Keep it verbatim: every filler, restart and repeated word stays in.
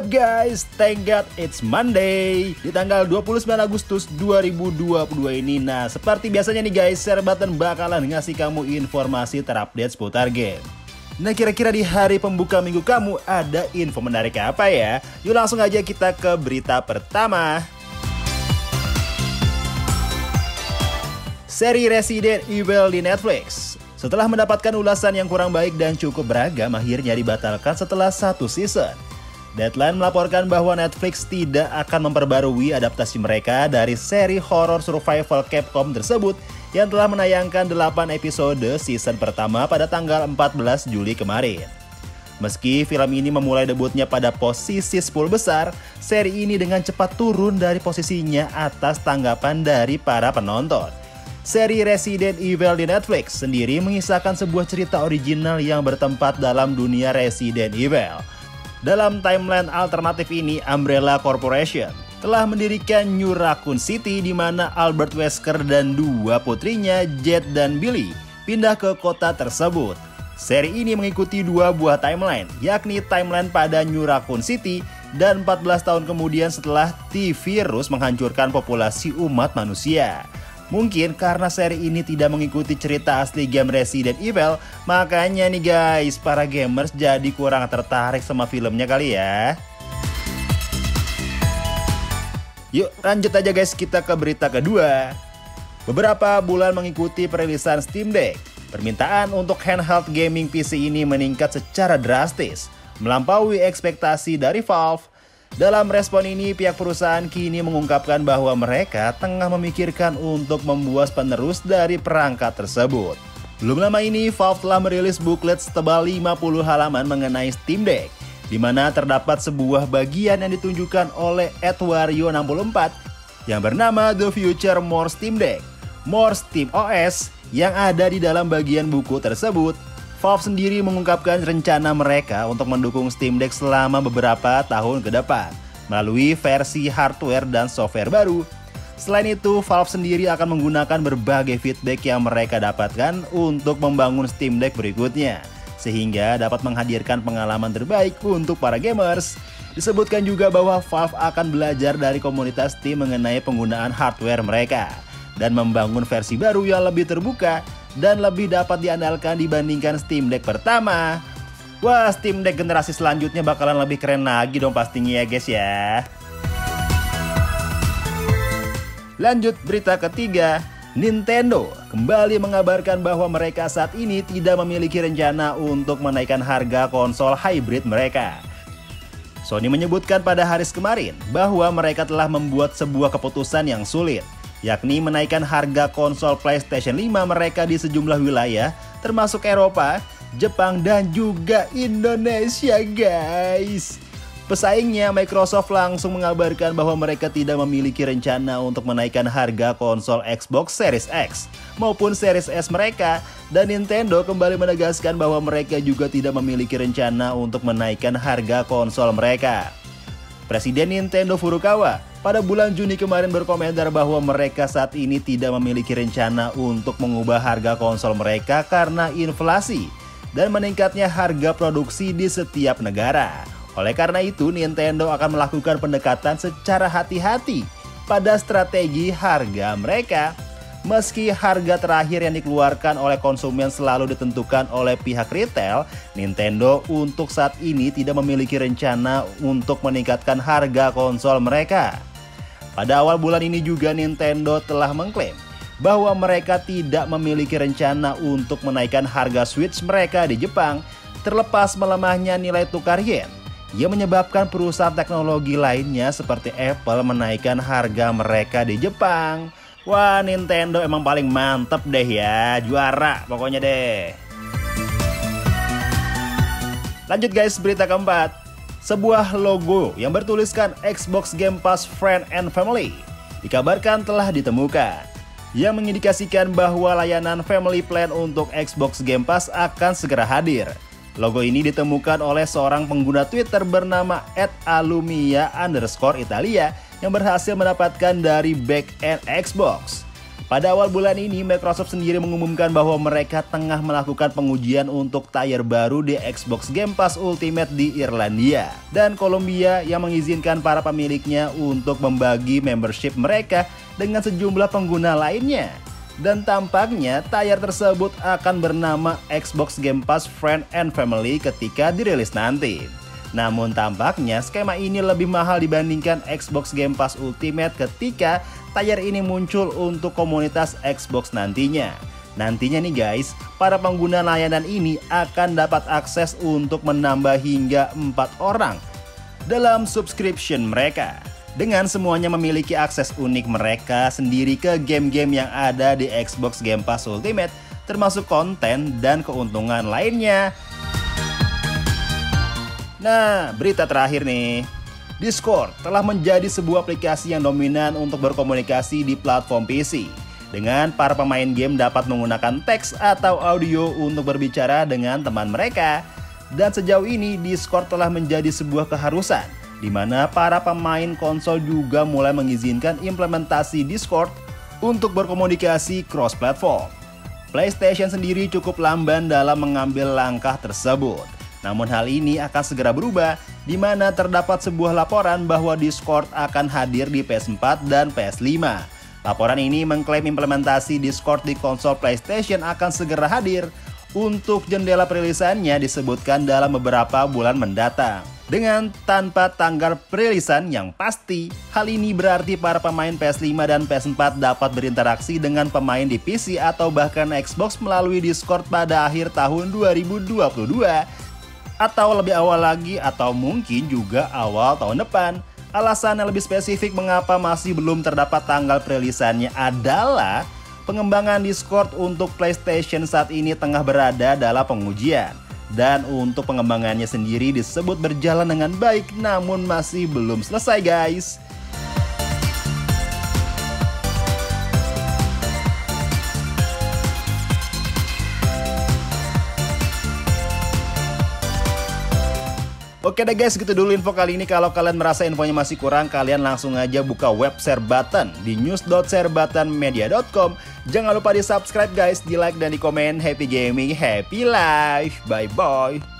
up guys? Thank God it's Monday di tanggal dua puluh sembilan Agustus dua ribu dua puluh dua ini. Nah, seperti biasanya nih guys, Share Button bakalan ngasih kamu informasi terupdate seputar game. Nah, kira-kira di hari pembuka minggu kamu ada info menarik apa ya? Yuk langsung aja kita ke berita pertama. Seri Resident Evil di Netflix. Setelah mendapatkan ulasan yang kurang baik dan cukup beragam, akhirnya dibatalkan setelah satu season. Deadline melaporkan bahwa Netflix tidak akan memperbarui adaptasi mereka dari seri horror survival Capcom tersebut yang telah menayangkan delapan episode season pertama pada tanggal empat belas Juli kemarin. Meski film ini memulai debutnya pada posisi sepuluh besar, seri ini dengan cepat turun dari posisinya atas tanggapan dari para penonton. Seri Resident Evil di Netflix sendiri mengisahkan sebuah cerita original yang bertempat dalam dunia Resident Evil. Dalam timeline alternatif ini, Umbrella Corporation telah mendirikan New Raccoon City di mana Albert Wesker dan dua putrinya, Jet dan Billy, pindah ke kota tersebut. Seri ini mengikuti dua buah timeline, yakni timeline pada New Raccoon City dan empat belas tahun kemudian setelah T-Virus menghancurkan populasi umat manusia. Mungkin karena seri ini tidak mengikuti cerita asli game Resident Evil, makanya nih guys, para gamers jadi kurang tertarik sama filmnya kali ya. Yuk lanjut aja guys, kita ke berita kedua. Beberapa bulan mengikuti perilisan Steam Deck, permintaan untuk handheld gaming P C ini meningkat secara drastis, melampaui ekspektasi dari Valve. Dalam respon ini, pihak perusahaan kini mengungkapkan bahwa mereka tengah memikirkan untuk membuat penerus dari perangkat tersebut. Belum lama ini, Valve telah merilis booklet setebal lima puluh halaman mengenai Steam Deck, di mana terdapat sebuah bagian yang ditunjukkan oleh Edwario enam puluh empat yang bernama The Future More Steam Deck, More Steam O S, yang ada di dalam bagian buku tersebut. Valve sendiri mengungkapkan rencana mereka untuk mendukung Steam Deck selama beberapa tahun ke depan melalui versi hardware dan software baru. Selain itu, Valve sendiri akan menggunakan berbagai feedback yang mereka dapatkan untuk membangun Steam Deck berikutnya, sehingga dapat menghadirkan pengalaman terbaik untuk para gamers. Disebutkan juga bahwa Valve akan belajar dari komunitas Steam mengenai penggunaan hardware mereka dan membangun versi baru yang lebih terbuka dan lebih dapat diandalkan dibandingkan Steam Deck pertama. Wah, Steam Deck generasi selanjutnya bakalan lebih keren lagi dong pastinya ya guys ya. Lanjut berita ketiga, Nintendo kembali mengabarkan bahwa mereka saat ini tidak memiliki rencana untuk menaikkan harga konsol hybrid mereka. Sony menyebutkan pada Haris kemarin bahwa mereka telah membuat sebuah keputusan yang sulit, yakni menaikkan harga konsol PlayStation lima mereka di sejumlah wilayah, termasuk Eropa, Jepang, dan juga Indonesia guys. Pesaingnya, Microsoft langsung mengabarkan bahwa mereka tidak memiliki rencana untuk menaikkan harga konsol Xbox Series X maupun Series S mereka, dan Nintendo kembali menegaskan bahwa mereka juga tidak memiliki rencana untuk menaikkan harga konsol mereka. Presiden Nintendo Furukawa pada bulan Juni kemarin berkomentar bahwa mereka saat ini tidak memiliki rencana untuk mengubah harga konsol mereka karena inflasi dan meningkatnya harga produksi di setiap negara. Oleh karena itu, Nintendo akan melakukan pendekatan secara hati-hati pada strategi harga mereka. Meski harga terakhir yang dikeluarkan oleh konsumen selalu ditentukan oleh pihak retail, Nintendo untuk saat ini tidak memiliki rencana untuk meningkatkan harga konsol mereka. Pada awal bulan ini juga Nintendo telah mengklaim bahwa mereka tidak memiliki rencana untuk menaikkan harga Switch mereka di Jepang, terlepas melemahnya nilai tukar yen yang menyebabkan perusahaan teknologi lainnya seperti Apple menaikkan harga mereka di Jepang. Wah, Nintendo emang paling mantep deh ya, juara pokoknya deh. Lanjut guys, berita keempat. Sebuah logo yang bertuliskan Xbox Game Pass Friend and Family dikabarkan telah ditemukan, yang mengindikasikan bahwa layanan Family Plan untuk Xbox Game Pass akan segera hadir. Logo ini ditemukan oleh seorang pengguna Twitter bernama et alumia underscore italia yang berhasil mendapatkan dari back-end Xbox. Pada awal bulan ini, Microsoft sendiri mengumumkan bahwa mereka tengah melakukan pengujian untuk tier baru di Xbox Game Pass Ultimate di Irlandia dan Kolombia yang mengizinkan para pemiliknya untuk membagi membership mereka dengan sejumlah pengguna lainnya. Dan tampaknya tier tersebut akan bernama Xbox Game Pass Friend and Family ketika dirilis nanti. Namun tampaknya skema ini lebih mahal dibandingkan Xbox Game Pass Ultimate ketika tier ini muncul untuk komunitas Xbox nantinya. Nantinya nih guys, para pengguna layanan ini akan dapat akses untuk menambah hingga empat orang dalam subscription mereka. Dengan semuanya memiliki akses unik mereka sendiri ke game-game yang ada di Xbox Game Pass Ultimate, termasuk konten dan keuntungan lainnya. Nah, berita terakhir nih. Discord telah menjadi sebuah aplikasi yang dominan untuk berkomunikasi di platform P C. Dengan para pemain game dapat menggunakan teks atau audio untuk berbicara dengan teman mereka. Dan sejauh ini Discord telah menjadi sebuah keharusan, di mana para pemain konsol juga mulai mengizinkan implementasi Discord untuk berkomunikasi cross-platform. PlayStation sendiri cukup lamban dalam mengambil langkah tersebut. Namun hal ini akan segera berubah, di mana terdapat sebuah laporan bahwa Discord akan hadir di P S empat dan P S lima. Laporan ini mengklaim implementasi Discord di konsol PlayStation akan segera hadir. Untuk jendela perilisannya disebutkan dalam beberapa bulan mendatang, dengan tanpa tanggal perilisan yang pasti. Hal ini berarti para pemain P S lima dan P S empat dapat berinteraksi dengan pemain di P C atau bahkan Xbox melalui Discord pada akhir tahun dua ribu dua puluh dua. Atau lebih awal lagi, atau mungkin juga awal tahun depan. Alasan yang lebih spesifik mengapa masih belum terdapat tanggal perilisannya adalah pengembangan Discord untuk PlayStation saat ini tengah berada dalam pengujian. Dan untuk pengembangannya sendiri disebut berjalan dengan baik, namun masih belum selesai guys. Oke deh guys, gitu dulu info kali ini. Kalau kalian merasa infonya masih kurang, kalian langsung aja buka web Share Button di news dot share button media dot com. Jangan lupa di subscribe guys, di like dan di komen. Happy gaming, happy life, bye bye.